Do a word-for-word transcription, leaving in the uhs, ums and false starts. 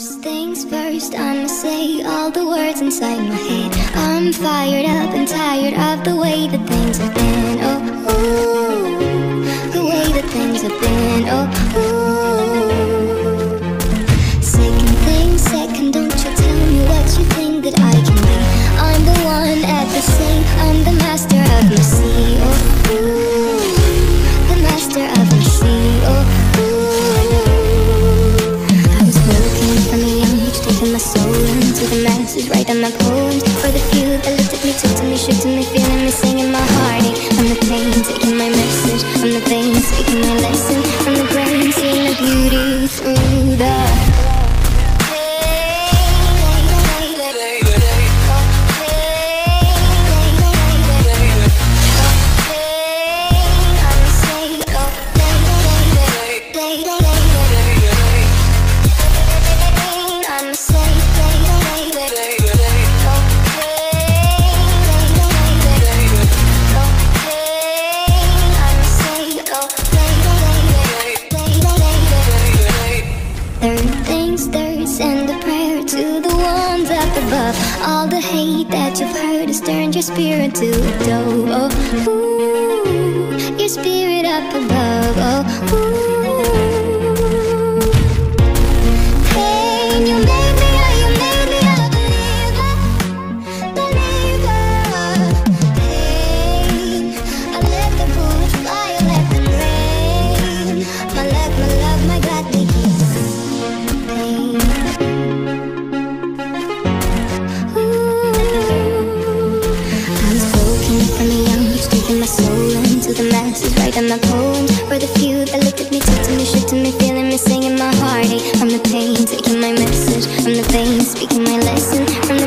First things first, I'ma say all the words inside my head. I'm fired up and tired of the way that things have been. Oh, ooh, the way that things have been. Oh, ooh. Second thing, second, don't you tell me what you think that I can be. I'm the one at the same, I'm the master of my sea. Oh, ooh, the master of my sea. Oh, my soul into the masses, write on my poems for the few that looked at me, took to me, shook to me, feeling me, singing my heartache. From the pain, taking my message, from the veins, speaking my lesson, from the brain, seeing the beauty through the all the hate that you've heard has turned your spirit to a dove. Oh, ooh, your spirit up above. Oh, ooh. Pain, you made me, oh, you made me a believer, believer. Pain, I let the bullets fly, I let them rain. My love, my love, my God, they keep pain. My soul into the masses, writing my poems for the few that looked at me, took to me, shook to me, feeling me, singing my heartache. From the pain, taking my message, from the veins, speaking my lesson, from